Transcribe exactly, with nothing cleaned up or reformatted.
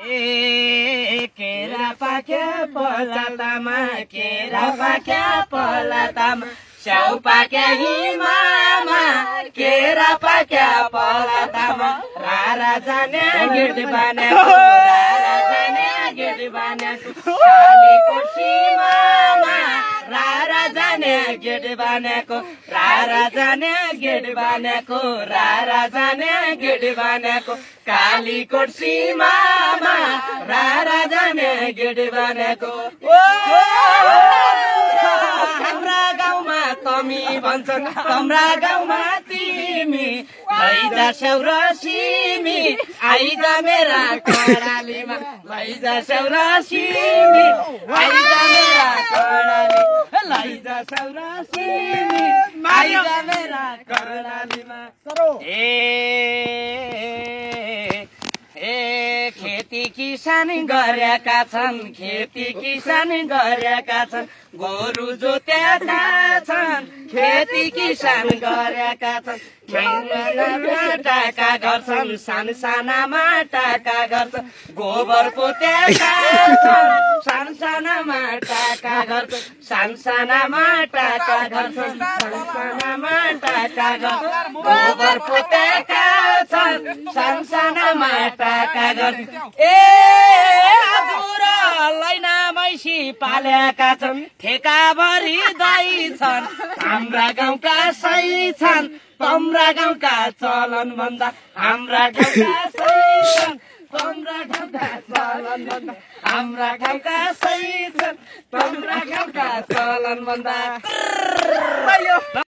ए केरा पाक्या पलातामा केरा पाक्या पलातामा स्याउ पाक्या हिमामा केरा पाक्या पलातामा रारा जाने गेट बानेको रारा जाने गेट बानेको कालीको सीमामा रारा जाने गेट बानेको रारा जाने गेट बानेको रारा जाने गेट बानेको कालीकोट सीमामा रारा जाने गेट बानेको हाम्रा गाउँमा तमी भन्छन् हाम्रा गाउँमा तिमी लैजा स्याउर सिमी आइजा मेरा कडालीमा लैजा स्याउर सिमी आइजा मेरा कडाली लैजा स्याउर सिमी आइजा मेरा कडालीमा ए ए खेती किसान गरेका छन् खेती किसान गरेका छन् गोरु जोतेका छन् खेती किसान गरेका छन् टाका गर्छन् सानसानामा टाका गर्छन् गोबर पोतेका छन् सानसानामा टाका गर्छन् सानसानामा टाका गर्छन् सानसानामा टाका गर्छन् गोबर पोतेका छन् सानसानामा टाका गर्छन् ए हजुरलाई मैसी पालेका छन् ठेकाभरि दाइ छन् हाम्रा गाउँका सही छन् तम्रा गाउँका चलन भन्दा हाम्रा गाउँका सही छन् तम्रा गाउँका चलन भन्दा हाम्रा गाउँका सही छन् तम्रा गाउँका चलन भन्दा